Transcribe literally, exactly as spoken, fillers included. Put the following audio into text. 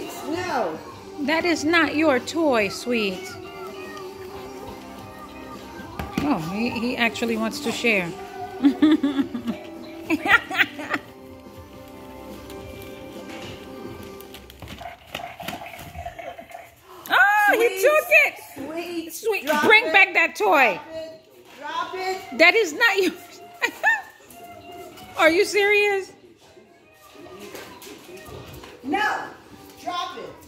Sweets, no. That is not your toy, Sweet. Oh, he, he actually wants to share. Oh, he took it. Sweet. Sweet. Drop Bring it. back that toy. Drop it. Drop it. That is not yours. Are you serious? No. Drop it.